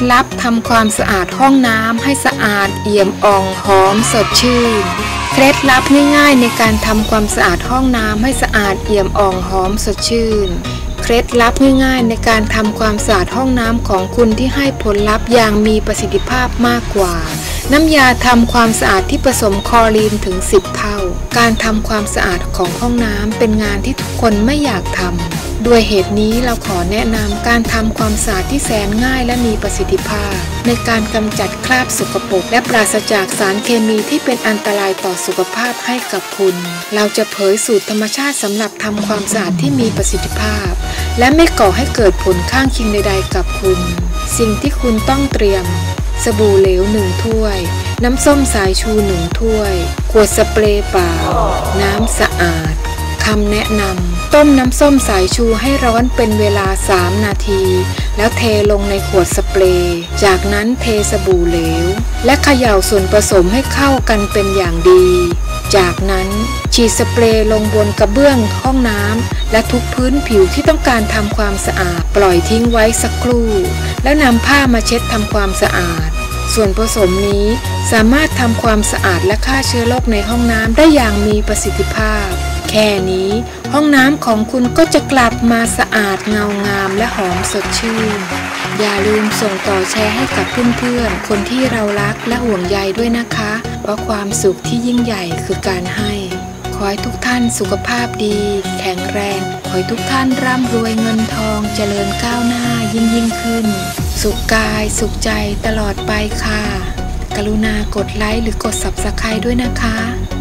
ลับทำความสะอาดห้องน้ำให้สะอาดเอี่ยมอ่องหอมสดชื่นเคล็ดลับง่ายๆในการทำความสะอาดห้องน้ำให้สะอาดเอี่ยมอ่องหอมสดชื่นเคล็ดลับง่ายๆในการทำความสะอาดห้องน้ำของคุณที่ให้ผลลัพธ์อย่างมีประสิทธิภาพมากกว่าน้ำยาทำความสะอาดที่ผสมคลอรีนถึง10 เท่าการทำความสะอาดของห้องน้ำเป็นงานที่ทุกคนไม่อยากทำด้วยเหตุนี้เราขอแนะนำการทำความสะอาดที่แสนง่ายและมีประสิทธิภาพในการกำจัดคราบสกปรกและปราศจากสารเคมีที่เป็นอันตรายต่อสุขภาพให้กับคุณเราจะเผยสูตรธรรมชาติสำหรับทำความสะอาดที่มีประสิทธิภาพและไม่ก่อให้เกิดผลข้างเคียงใดๆกับคุณสิ่งที่คุณต้องเตรียมสบู่เหลว1 ถ้วยน้ำส้มสายชู1 ถ้วยขวดสเปรย์เปล่าน้ำสะอาดคำแนะนำต้มน้ำส้มสายชูให้ร้อนเป็นเวลา3 นาทีแล้วเทลงในขวดสเปรย์จากนั้นเทสบู่เหลวและเขย่าส่วนผสมให้เข้ากันเป็นอย่างดีจากนั้นฉีดสเปรย์ลงบนกระเบื้องห้องน้ำและทุกพื้นผิวที่ต้องการทำความสะอาดปล่อยทิ้งไว้สักครู่แล้วนำผ้ามาเช็ดทำความสะอาดส่วนผสมนี้สามารถทำความสะอาดและฆ่าเชื้อโรคในห้องน้ำได้อย่างมีประสิทธิภาพแค่นี้ห้องน้ำของคุณก็จะกลับมาสะอาดเงางามและหอมสดชื่นอย่าลืมส่งต่อแชร์ให้กับเพื่อนๆคนที่เรารักและห่วงใยด้วยนะคะเพราะความสุขที่ยิ่งใหญ่คือการให้ขอให้ทุกท่านสุขภาพดีแข็งแรงขอให้ทุกท่านร่ำรวยเงินทองเจริญก้าวหน้ายิ่งขึ้นสุขกายสุขใจตลอดไปค่ะกรุณากดไลค์หรือกด Subscribe ด้วยนะคะ